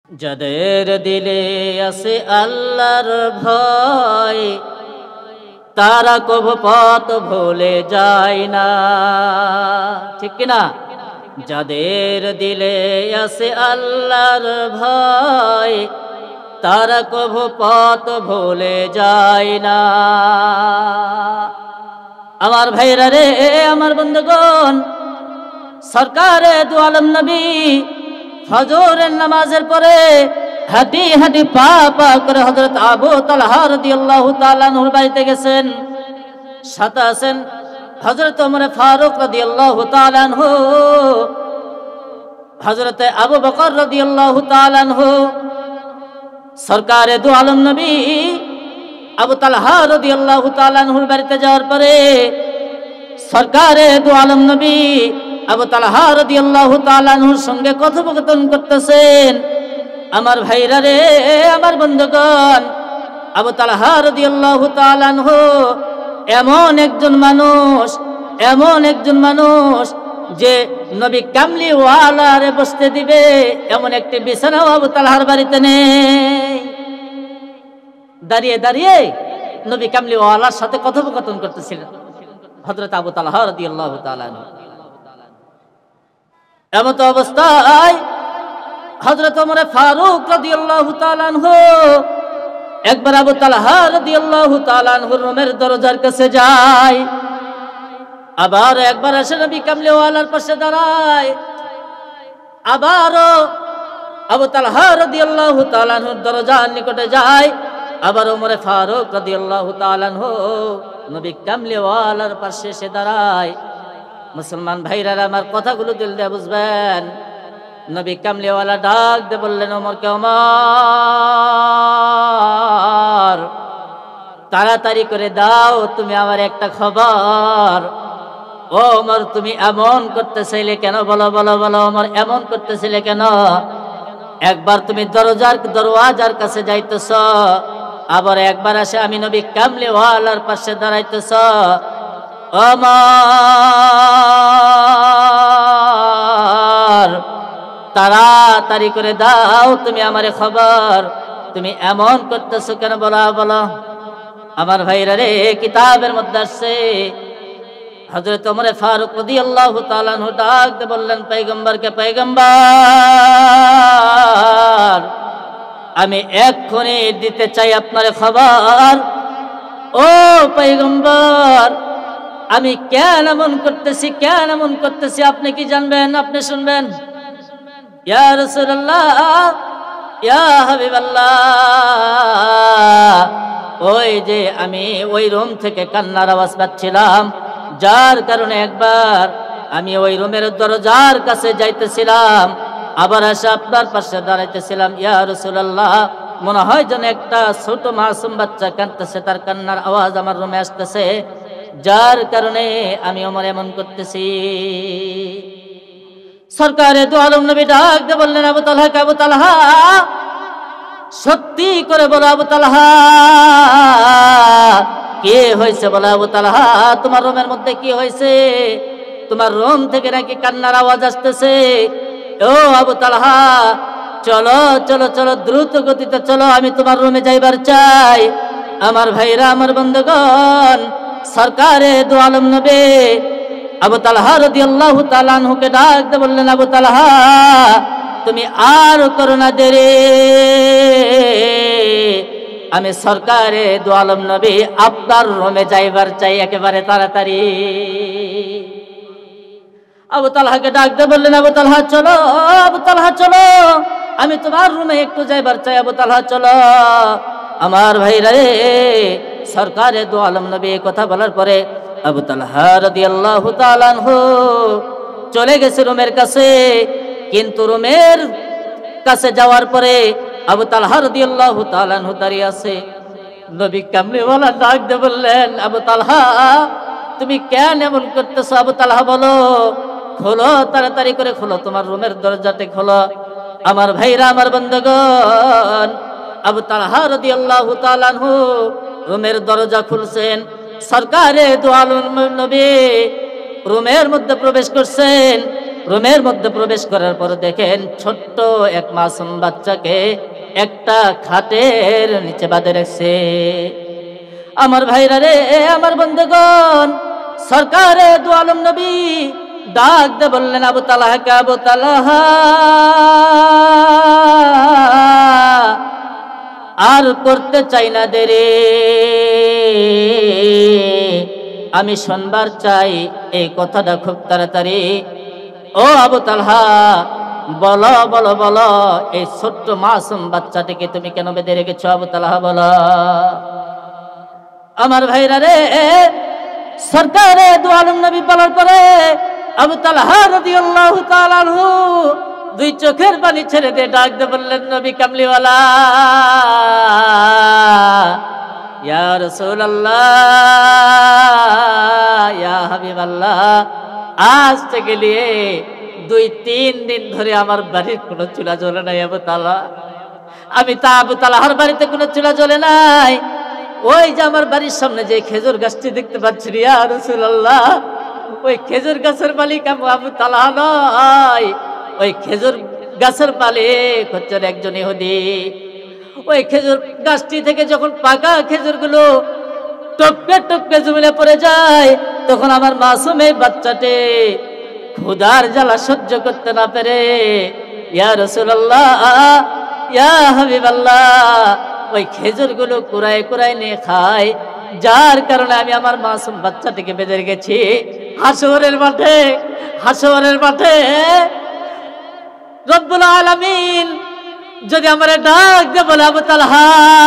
যাদের দিলে আছে আল্লাহর ভয় তারা কভু পথ ভুলে যায় না, ঠিক কিনা? যাদের দিলে আছে আল্লাহর ভয় তারা কভু পথ ভুলে যায় না। আমার ভাইরা রে, আমার বন্ধুগণ, সরকারে দু আলম নবী ফজরের নামাজের পরে হাঁটি হাঁটি পা পা করে হযরত আবু তালহা রাদিয়াল্লাহু তাআলা আনহুর বাড়িতে গেছেন। সাথে আছেন হযরত ওমর ফারুক রাদিয়াল্লাহু তাআলা আনহু, হযরত আবু বকর রাদিয়াল্লাহু তাআলা আনহু। সরকারে দু আলম নবী আবু তালহা রাদিয়াল্লাহু তাআলা আনহুর বাড়িতে যাওয়ার পরে সরকারে দু আলম নবী আবু তালহা রাদিয়াল্লাহু তাআলা আনহুর সঙ্গে কথোপকথন করতেছেন। আমার ভাইরা রে, আমার বন্ধুগণ, আবু তালহা রাদিয়াল্লাহু তাআলা আনহু এমন একজন মানুষ যে নবী কামলিওয়ালারে বসতে দিবে এমন একটি বিছানাও আবু তালহার বাড়িতে নেই। দাঁড়িয়ে দাঁড়িয়ে নবী কামলিওয়ালার সাথে কথোপকথন করতেছিলেন হযরত আবু তালহা রাদিয়াল্লাহু তাআলা আনহু। এমত অবস্থায় হযরত ওমর ফারুক রাদিয়াল্লাহু তাআলা আনহু একবার আবু তালহা রাদিয়াল্লাহু তাআলা আনহুর রুমের দরজার কাছে যায়, আবার একবার এসে নবী কামলিওয়ালার পাশে দাঁড়ায়, আবারও আবু তালহা রাদিয়াল্লাহু তাআলা আনহুর দরজার নিকটে যায়, আবার ওমর ফারুক রাদিয়াল্লাহু তাআলা আনহু নবী কামলিওয়ালার পাশে এসে দাঁড়ায়। মুসলমান ভাইরা, আমার কথাগুলো দিল দিয়ে বুঝবেন। নবী কামলিওয়ালা ডাক দিয়ে বললেন ওমরকে, ওমর তাড়াতাড়ি করে দাও, তুমি আমার একটা খবর। ও ওমর, তুমি এমন করতেছিলে কেন? বলো বলো বলো ওমর, এমন করতেছিলে কেন? একবার তুমি দরওয়াজার কাছে যাইতেছ, আবার একবার আসে আমি নবী কামলিওয়ালার পাশে দাঁড়াইতেছ। ওমর তাড়াতাড়ি করে দাও, তুমি আমারে খবর, তুমি এমন করতেছো কেন? বলো বলো। আমার ভাইরা রে, কিতাবের মধ্যে আসছে হযরত ওমর ফারুক রাদিয়াল্লাহু তাআলা আনহু ডাক দিয়ে বললেন পয়গম্বরকে, পয়গম্বর আমি এক্ষুনি দিতে চাই আপনার খবর। ও পয়গম্বর, আমি কেন এমন করতেছি আপনি কি জানবেন? আপনি শুনবেন। ইয়া রাসূলুল্লাহ, ইয়া হাবিবাল্লাহ, ওই যে আমি ওই রুম থেকে কান্নার আওয়াজ পাচ্ছিলাম, যার কারণে একবার আমি ওই রুমের দরজার কাছে যাইতেছিলাম, আবার এসে আপনার পাশে দাঁড়াইতেছিলাম। ইয়া রাসূলুল্লাহ, মনে হয় যেন একটা ছোট মাসুম বাচ্চা কাঁদতেছে, তার কান্নার আওয়াজ আমার রুমে আসতেছে, যার কারণে আমি ওমর এমন করতেছি। সরকারে দু আলম নবী ডাক দিয়ে বললেন আবু তালহা, আবু তালহা সত্যি করে বলো, আবু তালহা কি হয়েছে? বলো আবু তালহা, তোমার রুমের মধ্যে কি হয়েছে? তোমার রুম থেকে নাকি কান্নার আওয়াজ আসতেছে। ও আবু তালহা, চলো চলো চলো, দ্রুত গতিতে চলো, আমি তোমার রুমে যাইবার চাই। আমার ভাইরা, আমার বন্ধুগণ, সরকারে দু আলম নবী আবু তালহা রাদিয়াল্লাহু তাআলা আনহুকে ডাক দিয়ে বললেন, আবু তালহা তুমি আর করো না দেরি, আমি সরকারে দু আলম নবী আপনার রুমে যাইবার চাই একেবারে তাড়াতাড়ি। আবু তালহাকে ডাক দিয়ে বললেন, আবু তালহা চলো, আবু তালহা চলো, আমি তোমার রুমে একটু যাইবার চাই, আবু তালহা চলো। আমার ভাইরা রে, সরকারে দু আলম নবী কথা বলার পরে আবু তালহা রাদিয়াল্লাহু তাআলা আনহু চলে গেছে রুমের কাছে। কিন্তু রুমের কাছে যাওয়ার পরে আবু তালহা রাদিয়াল্লাহু তাআলা আনহু দাঁড়িয়ে আছে। নবী কামলিওয়ালা ডাক দিয়ে বললেন, আবু তালহা তুমি কেন এমন করতেছো? আবু তালহা বলো, খোলো, তাড়াতাড়ি করে খোলো, তোমার রুমের দরজাটা খোলো। আমার ভাইরা, আমার বন্ধুগণ, আবু তালহা রাদিয়াল্লাহু তাআলা আনহু রুমের দরজা খুলছেন। সরকারে দু আলম নবী রুমের মধ্যে প্রবেশ করছেন। রুমের মধ্যে প্রবেশ করার পর দেখেন ছোট্ট এক মাসুম বাচ্চাকে একটা খাটের নিচে বাঁধে রাখছে। আমার ভাইরা রে, আমার বন্ধুগণ, সরকারে দু আলম নবী ডাক দে বললেন, আবু তালহা, আবু তালহা, আর করতে চাই না দেরি, আমি শুনবার চাই এই কথাটা খুব তাড়াতাড়ি। ও আবু তালহা, বলো বলো বলো, এই ছোট্ট মাসুম বাচ্চাটিকে তুমি কেন বেঁধে রেখেছো? আবু তালহা বলো। আমার ভাইরা রে, সরকারে দু আলম নবী বলার পরে আবু তালহা রাদিয়াল্লাহু তাআলা আনহু দুই চোখের পানি ছেড়ে দিয়ে ডাক দিয়ে বললেন, নবী কামলিওয়ালা, ইয়া রাসূলুল্লাহ, ইয়া হাবিবাল্লাহ, আজ থেকে নিয়ে 2-3 দিন ধরে আমার বাড়ির কোনো চুলা জ্বলে নাই আবু তালহা। আমি তা আবু তালহার বাড়িতে কোনো চুলা জ্বলে নাই। ওই যে আমার বাড়ির সামনে যে খেজুর গাছটি দেখতে পাচ্ছি, ইয়া রাসূলুল্লাহ, ওই খেজুর গাছের মালিক আবু তালহা নয়, ওই খেজুর গাছের মালিক হচ্ছেন একজন ইহুদি। ওই খেজুর গাছটি থেকে যখন পাকা খেজুরগুলো টপকে টপকে জমিনে পড়ে যায়, তখন আমার মাসুম এই বাচ্চাটি ক্ষুধার জ্বালা সহ্য করতে না পেরে, ইয়া রাসূলুল্লাহ, ইয়া হাবিবাল্লাহ, ওই খেজুরগুলো কুড়ায় কুড়ায় নিয়ে খায়, যার কারণে আমি আমার মাসুম বাচ্চাটিকে বেঁধে রেখেছি। হাসরের মাঠে রব্বুল আলামিন যদি আমার ডাক দিয়ে বলে, আবু তালহা,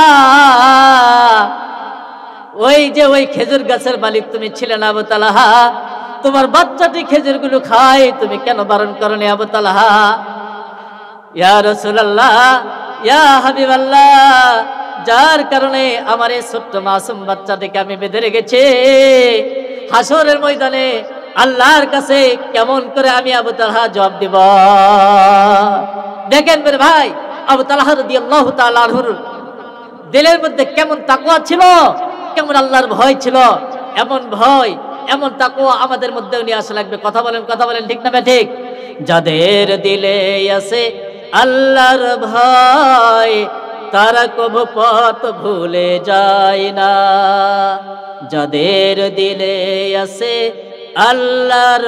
ওই যে ওই খেজুর গাছের মালিক তুমি ছিলে না আবু তালহা, তোমার বাচ্চাটি খেজুরগুলো খায়, তুমি কেন বারণ করনি আবু তালহা? ইয়া রাসূলুল্লাহ, ইয়া হাবিবাল্লাহ, যার কারণে আমার এই ছোট্ট মাসুম বাচ্চাটিকে আমি বেঁধে রেখেছি। হাসরের ময়দানে আল্লাহর কাছে কেমন করে আমি আবু তালহা জবাব দিব? দেখেন মেরে ভাই, আবু তালহা রাদিয়াল্লাহু তাআলা আনহুর দিলের মধ্যে কেমন তাকওয়া ছিল, কেমন আল্লাহর ভয় ছিল। এমন ভয়, এমন তাকওয়া আমাদের মধ্যেও নিয়ে আসা লাগবে। কথা বলেন, ঠিক না ঠিক? যাদের দিলে আছে আল্লাহর ভয়, তারা কবু পথ ভুলে যায় না। যাদের দিলে আছে আল্লাহর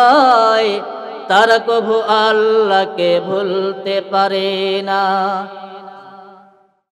ভয়, তারা কবু আল্লাহকে ভুলতে পারে না।